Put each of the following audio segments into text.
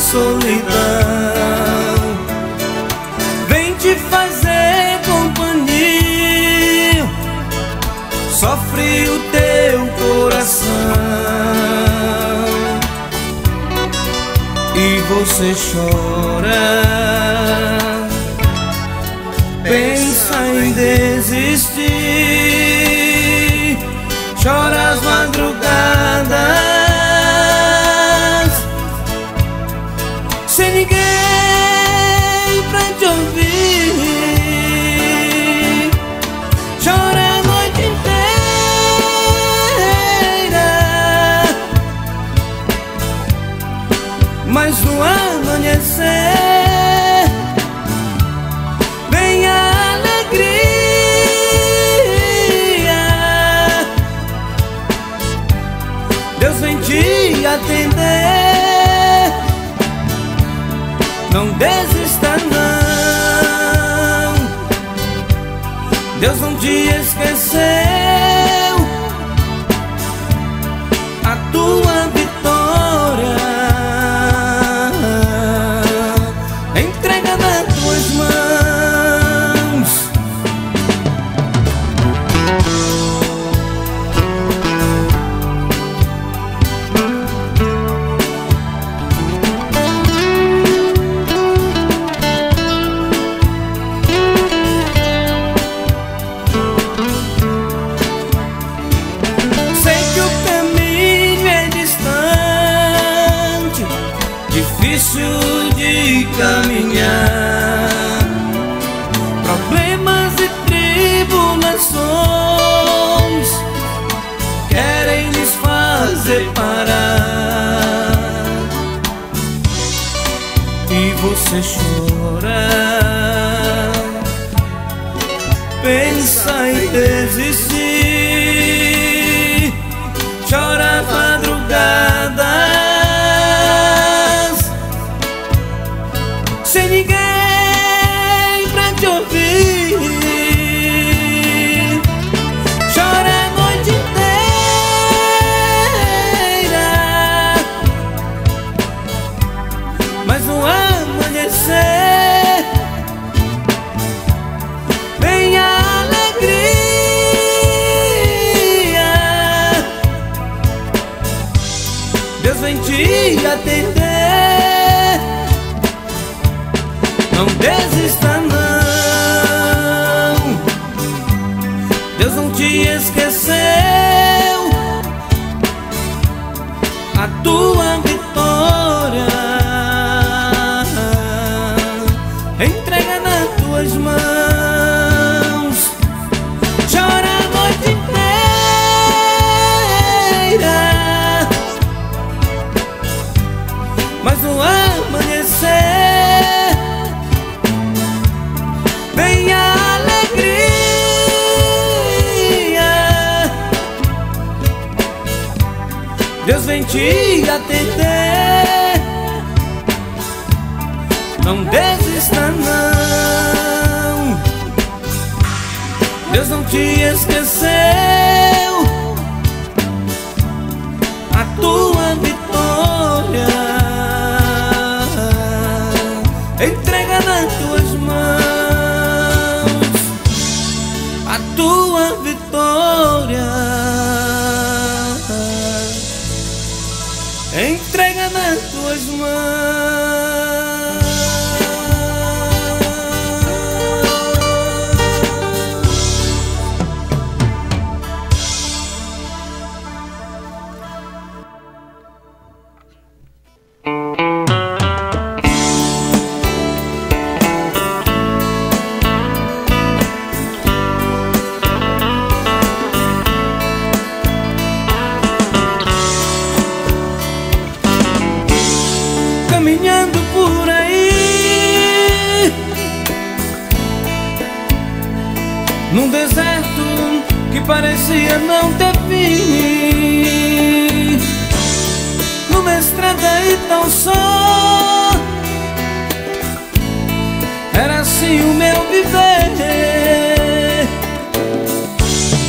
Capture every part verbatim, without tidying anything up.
solidão. Vem te fazer companhia, sofre o teu coração e você chora, pensa em desistir, chora as madrugadas sem ninguém pra te ouvir, chora a noite inteira, mas no amanhecer vem a alegria, Deus vem te atender. Não desista não, Deus não te esqueceu. A tua vitória entrega nas tuas mãos. Difícil de caminhar, problemas e tribulações querem nos fazer parar, e você chora, pensa em desistir, chora as madrugadas sem ninguém pra te ouvir, chora a noite inteira, mas no amanhecer vem a alegria, Deus vem te atender. Não desista não, Deus não te esqueceu. A tua vitória entrega nas tuas mãos. Chora a noite inteira, mas no amanhecer vem a alegria, Deus vem te atender. Não desista não, Deus não te esqueceu. A tua vitória entrega nas tuas mãos. A tua vitória entrega nas tuas mãos. Caminhando por aí, num deserto que parecia não ter fim, numa estrada e tão só, era assim o meu viver.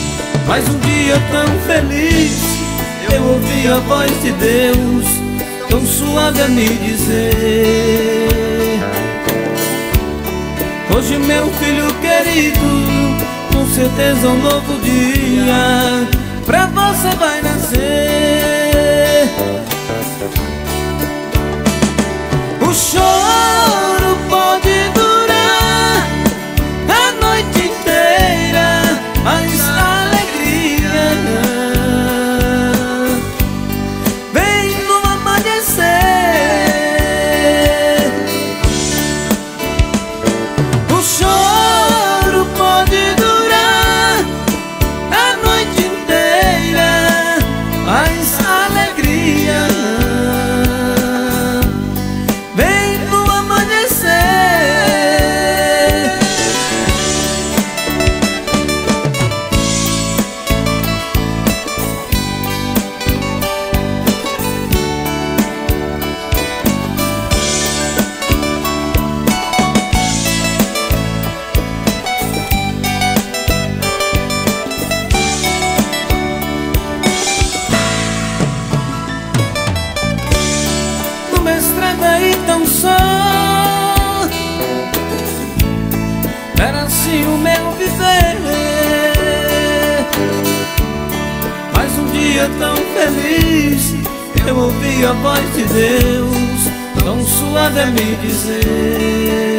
Mas um dia tão feliz, eu ouvi a voz de Deus tão suave a me dizer: hoje, meu filho querido, com certeza um novo dia pra você vai nascer. O choro pode durar a noite inteira, mas a alegria vem no amanhecer. O choro pode durar a noite inteira, mas a alegria vem no amanhecer. Numa estrada aí tão só, era assim o meu viver. Mas um dia tão feliz, eu ouvi a voz de Deus, tão suave a me dizer: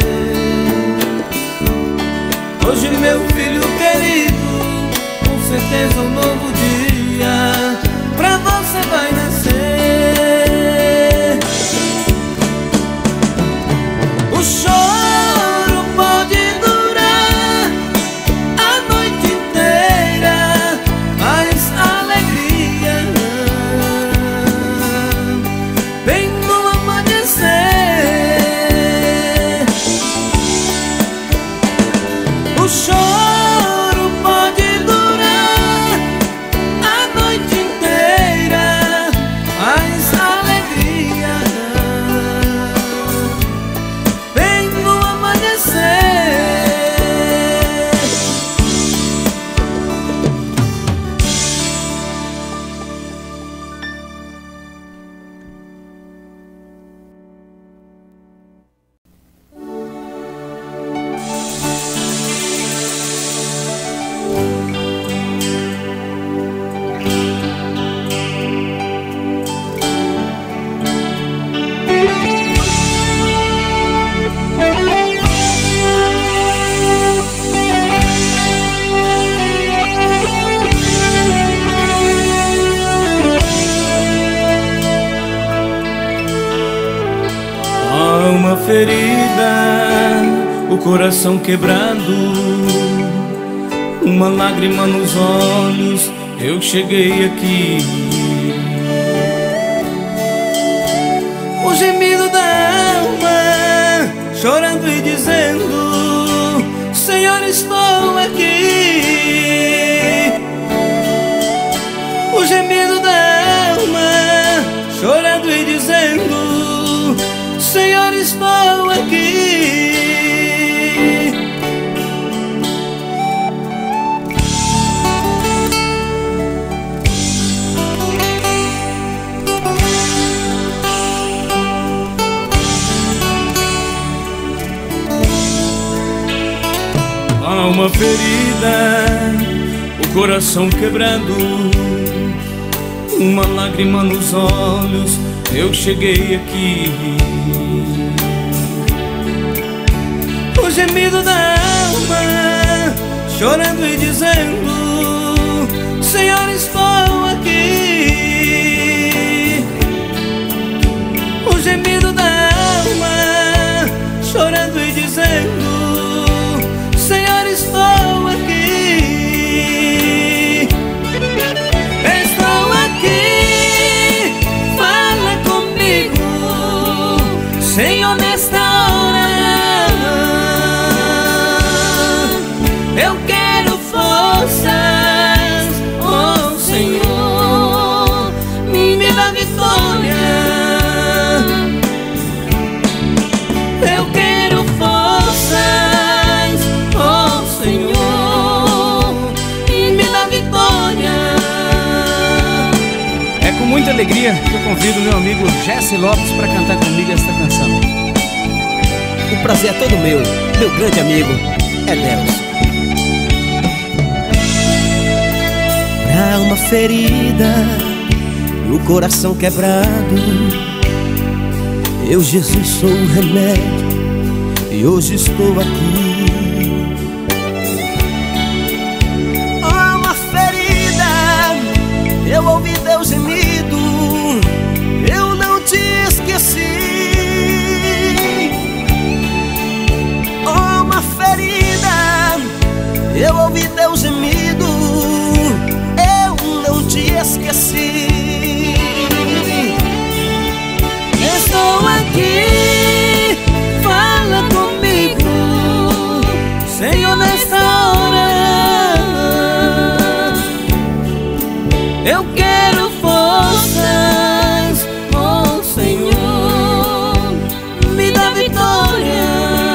hoje, meu filho querido, com certeza um novo dia pra você vai nascer. O choro pode durar a noite inteira, mas a alegria vem no amanhecer. O choro pode durar a noite inteira, mas a alegria vem no amanhecer. Há uma ferida, o coração quebrado, uma lágrima nos olhos, eu cheguei aqui. O gemido da alma, chorando e dizendo: Senhor, estou aqui. O gemido da alma, chorando e dizendo: Senhor, estou aqui. Há uma ferida, o coração quebrado, uma lágrima nos olhos, eu cheguei aqui. O gemido da alma, chorando e dizendo: Senhor, estou aqui. O gemido da alma, chorando e dizendo: Senhor, estou aqui. Estou aqui, fala comigo, Senhor, nesta hora. Eu quero forças, oh Senhor, me dá vitória. Eu quero forças, oh Senhor, me dá vitória. É com muita alegria que eu convido convido meu amigo Jesse Lopes para cantar comigo esta canção. O prazer é todo meu, meu grande amigo Edelson. Pra uma ferida no coração quebrado, eu, Jesus, sou o remédio e hoje estou aqui. Oh, uma ferida, eu ouvi teu gemido, eu não te esqueci. Oh, uma ferida, eu ouvi teu gemido, eu não te esqueci. Estou aqui, fala comigo, Senhor, nesta hora. Eu quero forças, oh Senhor, me dá vitória.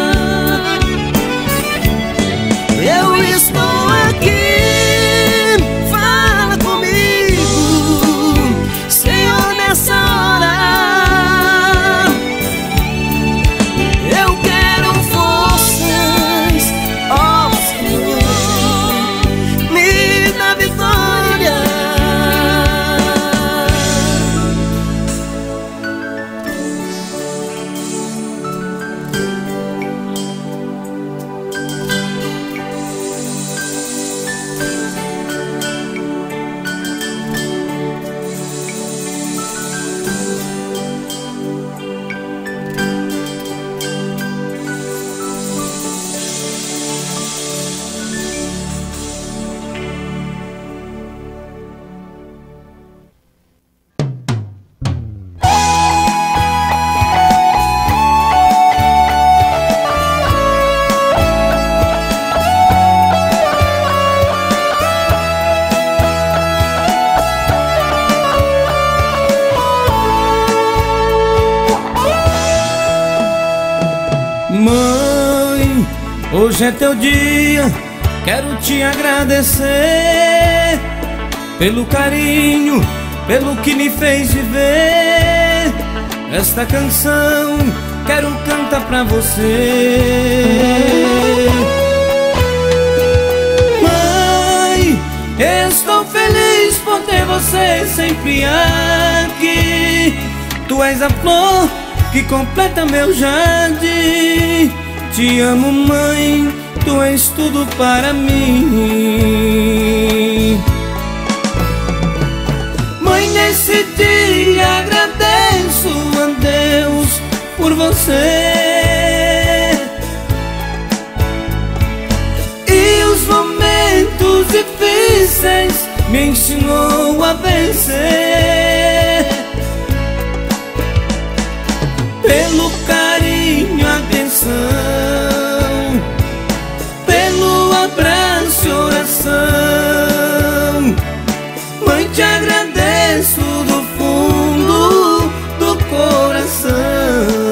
Eu estou aqui, fala comigo, Senhor, nessa hora. Eu quero forças, oh Senhor, me dá vitória. Mãe, hoje é teu dia, quero te agradecer pelo carinho, pelo que me fez viver. Esta canção quero cantar pra você. Mãe, estou feliz por ter você sempre aqui. Tu és a flor que completa meu jardim. Te amo, mãe, tu és tudo para mim. Mãe, nesse dia agradeço a Deus por você. E os momentos difíceis me ensinou a vencer. Pelo carinho, atenção, pelo abraço e oração, mãe, te agradeço do fundo do coração.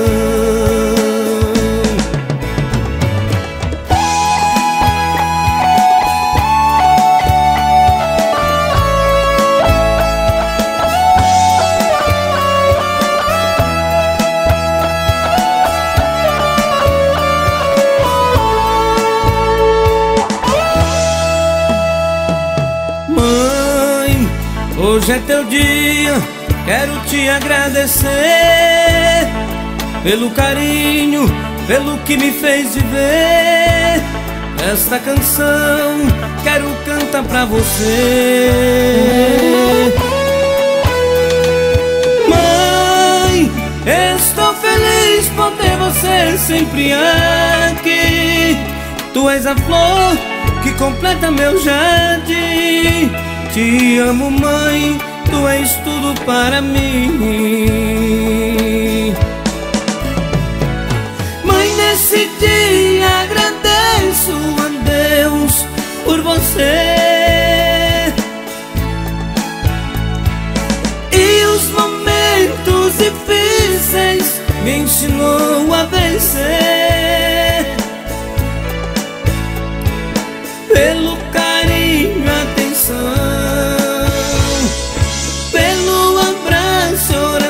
Hoje é teu dia, quero te agradecer pelo carinho, pelo que me fez viver. Esta canção quero cantar pra você. Mãe, estou feliz por ter você sempre aqui. Tu és a flor que completa meu jardim. Te amo, mãe, tu és tudo para mim. Mãe, nesse dia agradeço a Deus por você. E os momentos difíceis me ensinou a vencer. Pelo carinho, atenção, pelo abraço, oração,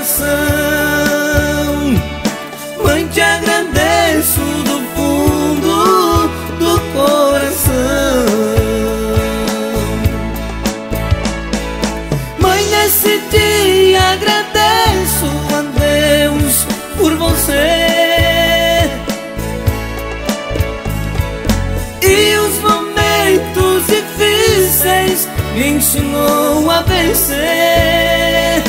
me ensinou a vencer.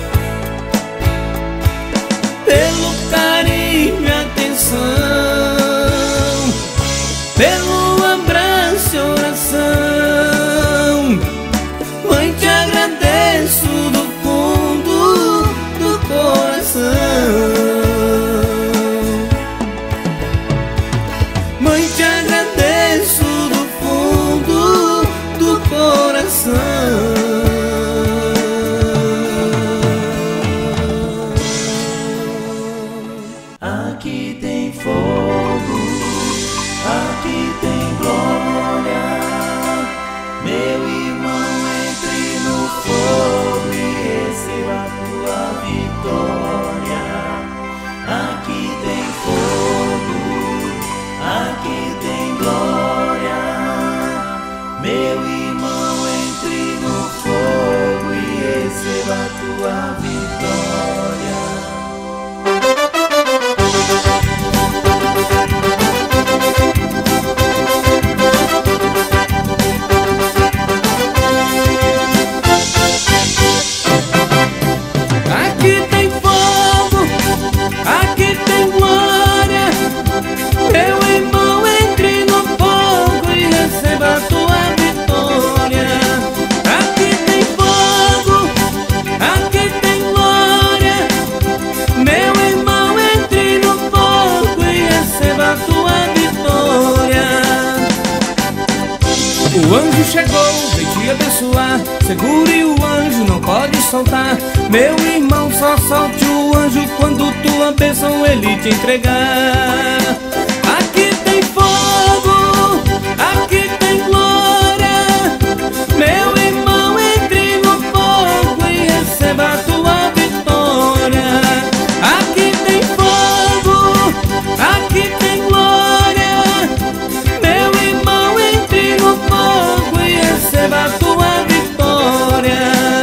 Pelo carinho e atenção, pelo abraço e oração, mãe, te agradeço do fundo do coração. Mãe, te agradeço do fundo do coração. Aqui tem fogo, aqui tem glória. Meu irmão, entre no fogo e receba a tua vitória. Aqui tem fogo, aqui tem glória. Meu irmão, entre no fogo e receba a tua vitória. Aqui tem fogo, aqui tem glória. Meu irmão, entre no fogo e receba a tua vitória. Aqui tem fogo, aqui tem glória. Meu irmão, entre no fogo e receba a tua vitória. O anjo chegou, vem te abençoar. Segure o anjo, não pode soltar. Meu irmão, só solte o anjo quando tua bênção ele te entregar. Aqui tem fogo, aqui tem glória. Meu irmão, entre no fogo e receba a tua vitória. Aqui tem fogo, aqui tem glória. Meu irmão, entre no fogo e receba a tua vitória.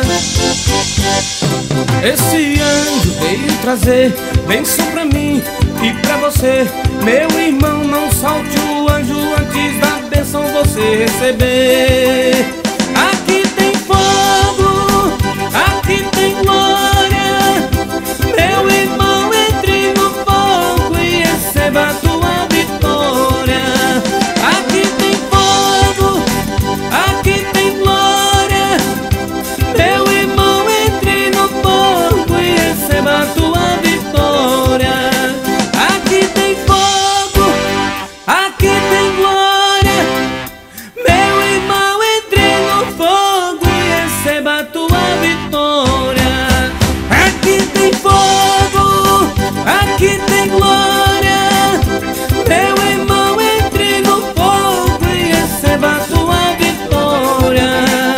Esse anjo veio trazer bênção pra mim e pra você. Meu irmão, não solte o anjo antes da bênção você receber. Aqui tem fogo, aqui tem glória. Meu irmão, entre no fogo e receba a tua vitória. Aqui tem fogo, aqui tem glória. Meu irmão, entre no fogo e receba a tua vitória. Aqui tem fogo, aqui tem glória. Meu irmão, entre no fogo e receba a tua vitória. Aqui tem fogo, aqui tem glória. Meu irmão, entre no fogo e receba a tua vitória.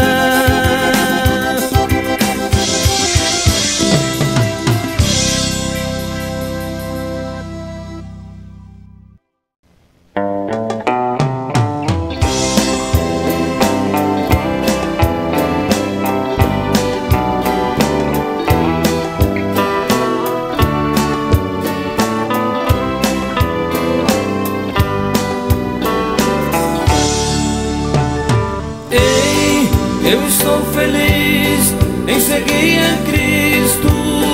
Ei, eu estou feliz em seguir a Cristo,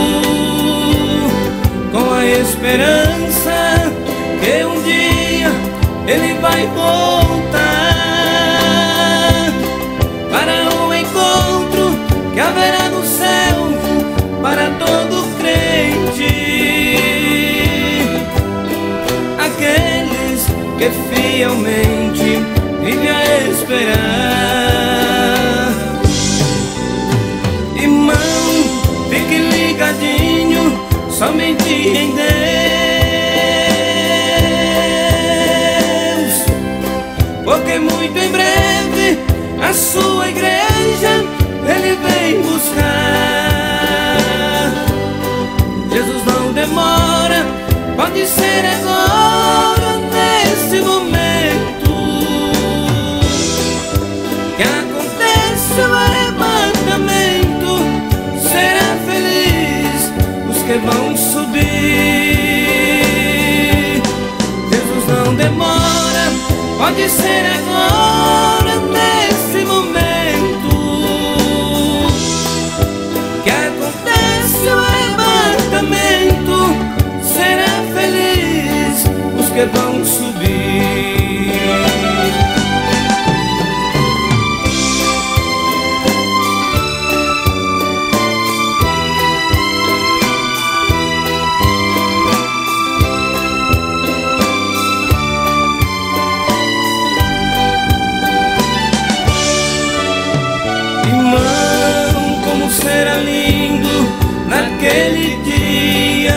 com a esperança que um dia Ele vai voltar para o encontro que haverá no céu para todo crente. Aqueles que fielmente vivem a esperar. Irmão, fique ligadinho somente em Deus, porque muito em breve a sua igreja Ele vem buscar. Jesus não demora, pode ser agora, nesse momento, que acontece o arrebatamento. Será feliz os que vão subir. Jesus não demora, pode ser agora, nesse momento, que vão subir. Irmão, como será lindo naquele dia,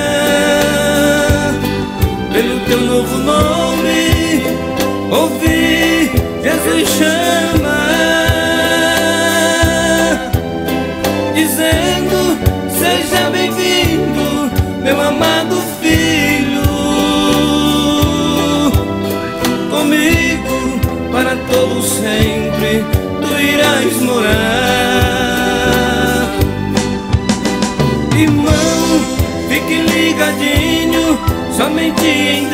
pelo teu novo nome ouvir Jesus chama, dizendo: seja bem-vindo, meu amado filho, comigo para todo sempre tu irás morar. Irmão, fique ligadinho somente em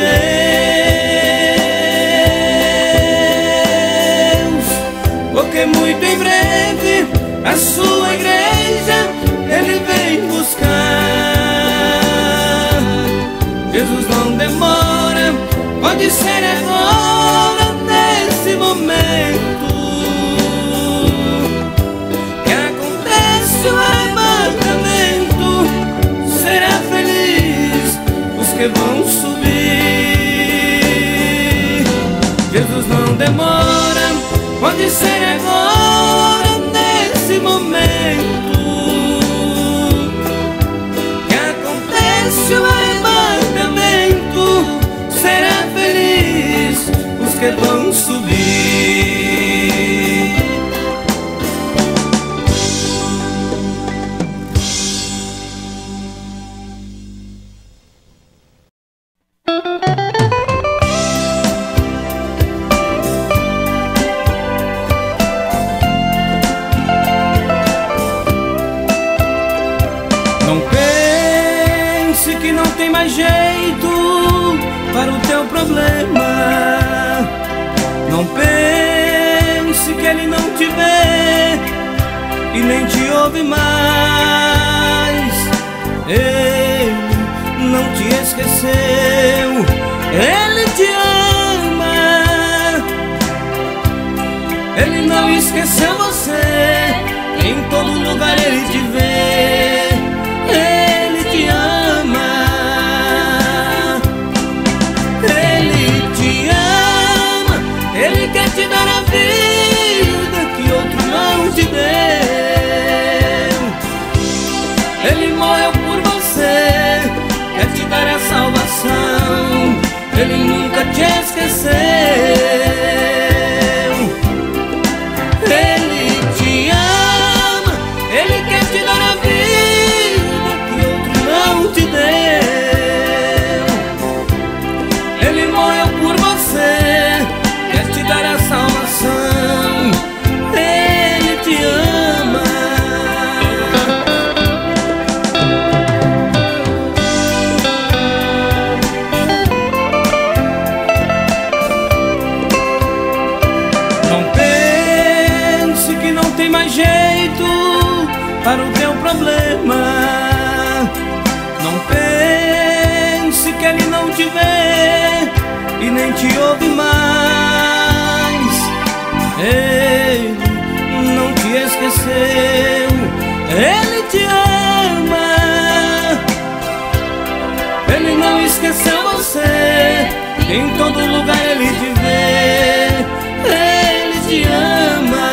Deus, porque muito em breve a sua igreja Ele vem buscar. Jesus não demora, pode ser agora, nesse momento que acontece o arrebatamento. Será feliz os que vão subir. Jesus não demora, pode ser agora, nesse momento que acontece o arrebatamento. Será feliz os que vão subir. Não pense que não tem mais jeito para o teu problema. Não pense que Ele não te vê e nem te ouve mais. Ele não te esqueceu, Ele te ama. Ele não esqueceu você, em todo lugar Ele te vê. Ele te ama, Ele te ama. Ele quer te dar a vida que outro não te deu. Ele morreu por você, quer te dar a salvação. Ele nunca te esqueceu. Ele te ama, Ele quer te dar a vida que outro não te deu. Ele morreu por você, quer te dar a salvação. Ele te ama. Não pense que não tem mais jeito para o teu problema. Não pense que Ele não te vê e nem te ouve mais. Ele não te esqueceu, Ele te ama. Ele não esqueceu você, em todo lugar Ele te vê. Ele te ama.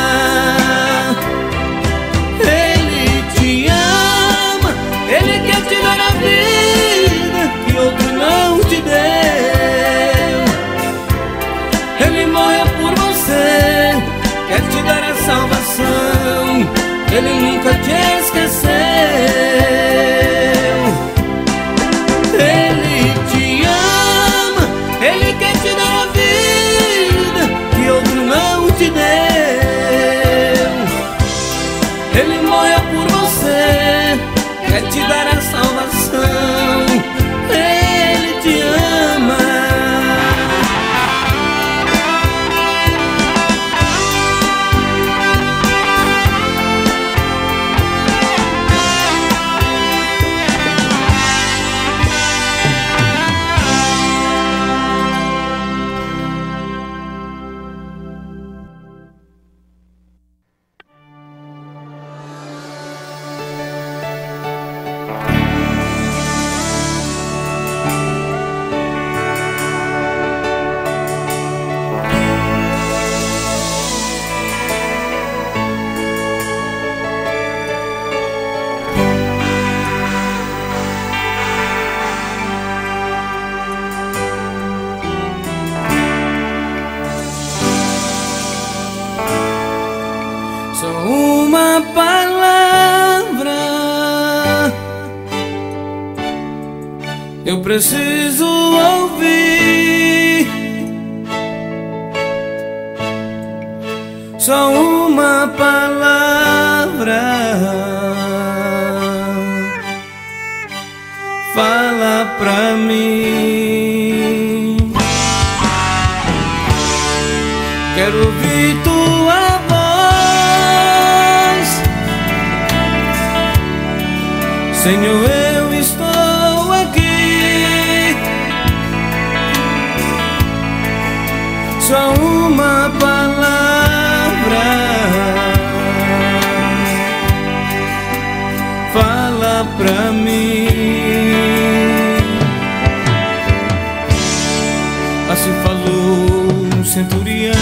Ele te ama, Ele quer te dar a vida que outro não te deu. Ele morreu por você, quer te dar a salvação. Ele nunca te esqueceu. Ele te ama, Ele quer te dar a vida que outro não te deu. Eu preciso ouvir só uma palavra. Fala pra mim. Quero ouvir tua voz, Senhor, eu estou aqui. Só uma palavra. Fala pra mim. Assim falou um centurião,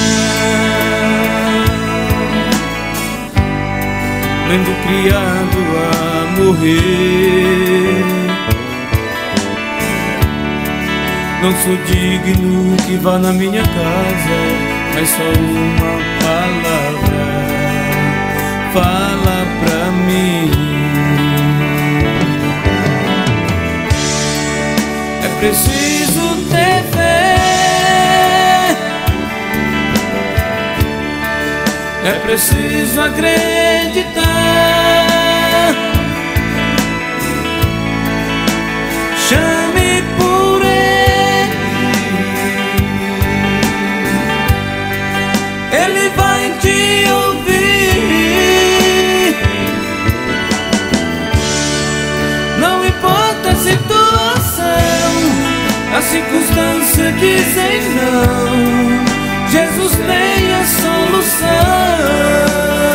vendo o criado a morrer. Não sou digno que vá na minha casa, mas só uma palavra. Fala pra mim. É preciso ter fé, é preciso acreditar. Chame por Ele, Ele vai te ouvir. Não importa a situação, a circunstância dizem não, Jesus tem a solução.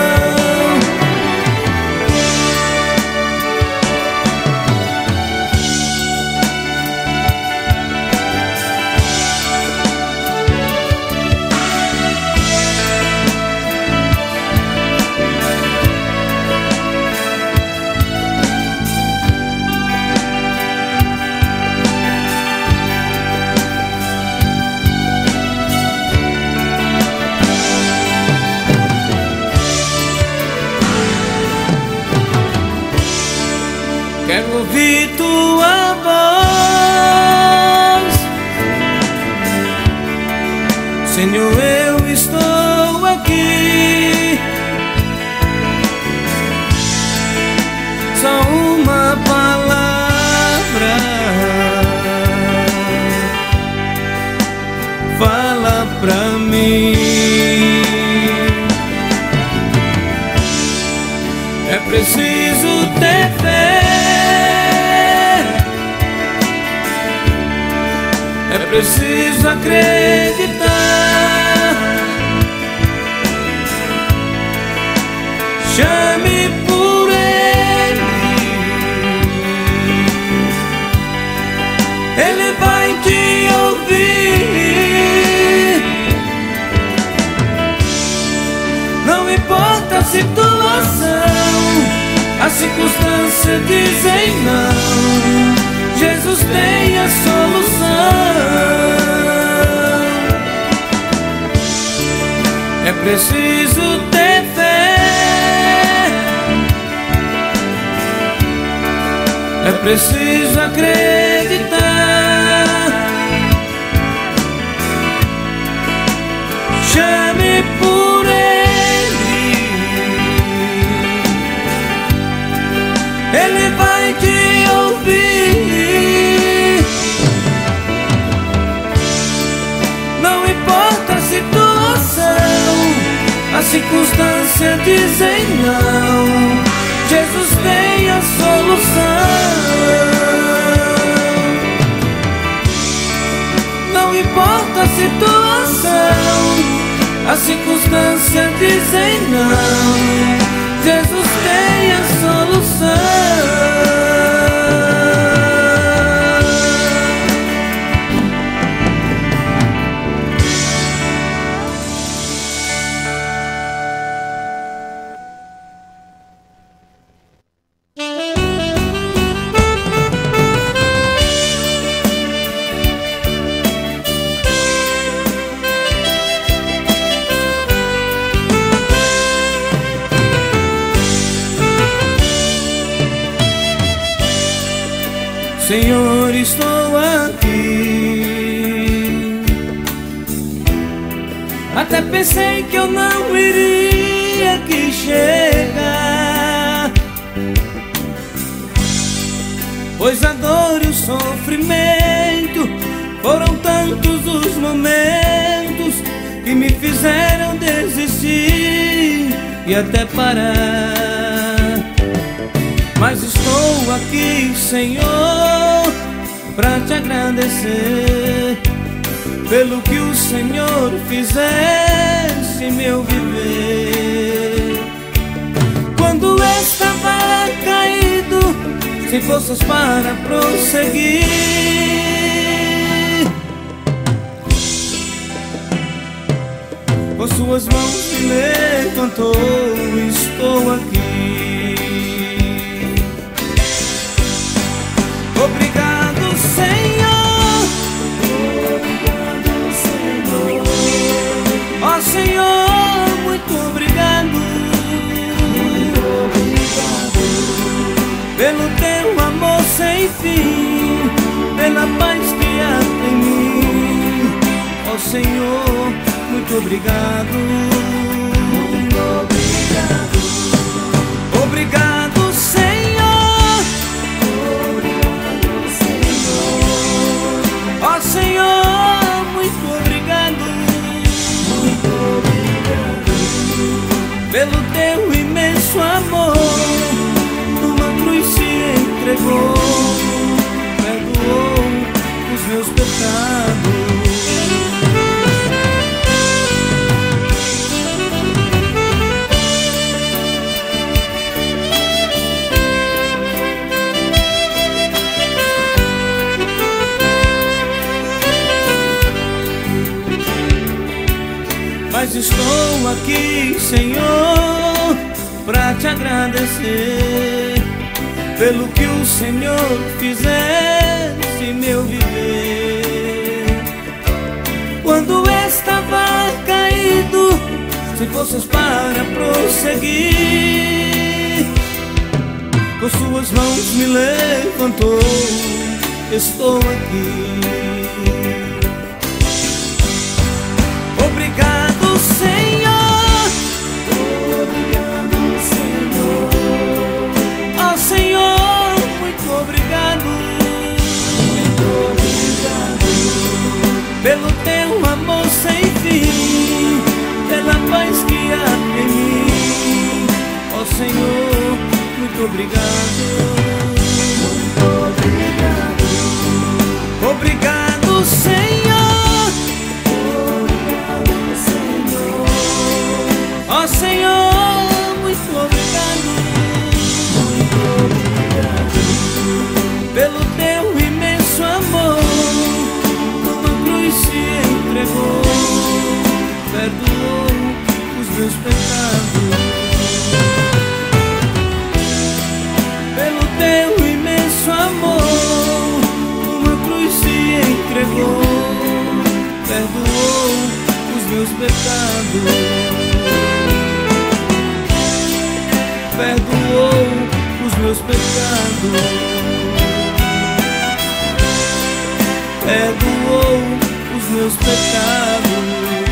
Quero ouvir tua voz, Senhor, eu estou aqui. Só uma palavra. Fala pra mim. É preciso ter fé, é preciso acreditar. Chame por Ele, Ele vai te ouvir. Não importa a situação, a circunstância dizem não, Jesus tem a solução. É preciso ter fé, é preciso acreditar. Chame por Ele, Ele vai te ouvir. Não importa a situação, a circunstância dizem não, Jesus tem a solução. Não importa a situação, a circunstância dizem não, Jesus tem a solução. Senhor, estou aqui. Até pensei que eu não iria aqui chegar, pois a dor e o sofrimento foram tantos os momentos que me fizeram desistir e até parar. Mas estou aqui, Senhor, pra te agradecer pelo que o Senhor fizesse em meu viver. Quando estava caído, sem forças para prosseguir, com suas mãos me levantou, estou aqui. Obrigado, Senhor. Obrigado, Senhor. Ó Senhor, muito obrigado. Muito obrigado pelo teu amor sem fim, pela paz que há em mim. Ó Senhor, muito obrigado. Muito obrigado. Obrigado, Senhor. Obrigado, Senhor. Ó Senhor, muito obrigado. Muito obrigado pelo teu imenso amor. Numa cruz se entregou, perdoou os meus pecados. Mas estou aqui, Senhor, pra te agradecer pelo que o Senhor fizesse em meu viver. Quando estava caído, sem forças para prosseguir, com suas mãos me levantou, estou aqui. Obrigado, Senhor. Obrigado, Senhor. Ó Senhor, muito obrigado. Muito obrigado pelo teu amor sem fim, pela paz que há em mim. Ó Senhor, muito obrigado. Muito obrigado. Obrigado, Senhor. Obrigado, Senhor. Ó Senhor, muito obrigado. Muito obrigado pelo teu imenso amor. Numa cruz se entregou, perdoou os meus pecados. Pelo teu imenso amor, numa cruz se entregou, perdoou os meus pecados. Perdoou os meus pecados. Perdoou os meus pecados.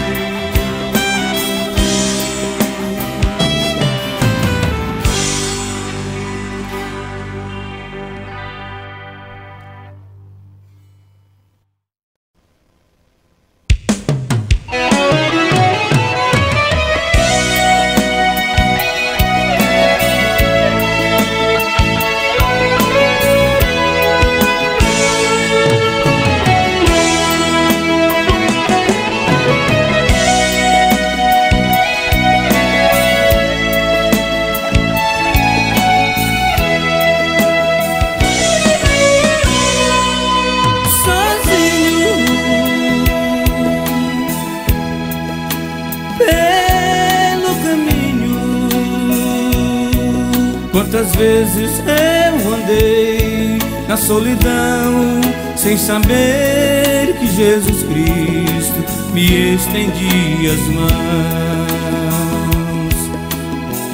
Quantas vezes eu andei na solidão, sem saber que Jesus Cristo me estendia as mãos.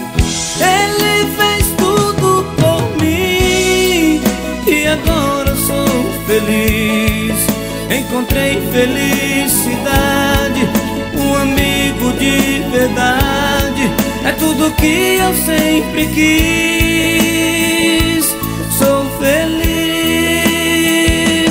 Ele fez tudo por mim e agora sou feliz. Encontrei felicidade, um amigo de verdade. É tudo que eu sempre quis. Sou feliz.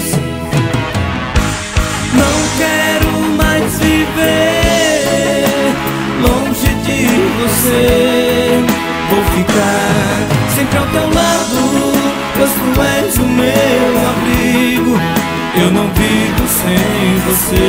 Não quero mais viver longe de você. Vou ficar sempre ao teu lado, pois tu és o meu abrigo. Eu não vivo sem você.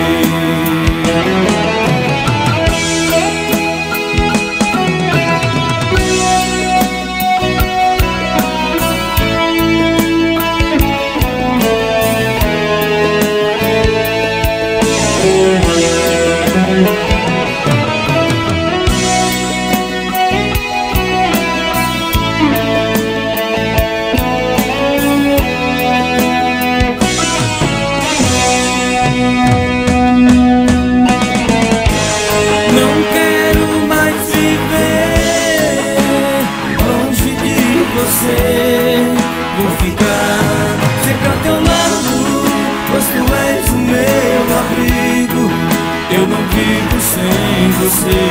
Vou ficar sempre ao teu lado, pois tu és o meu abrigo. Eu não vivo sem você.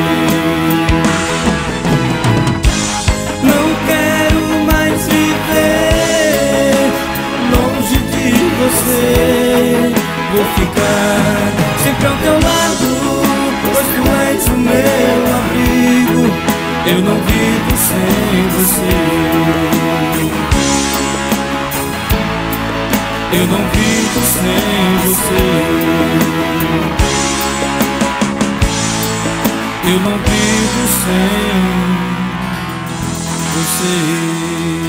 Não quero mais viver longe de você. Vou ficar sempre ao teu lado, pois tu és o meu abrigo. Eu não vivo sem você. Eu não vivo sem você. Eu não vivo sem você.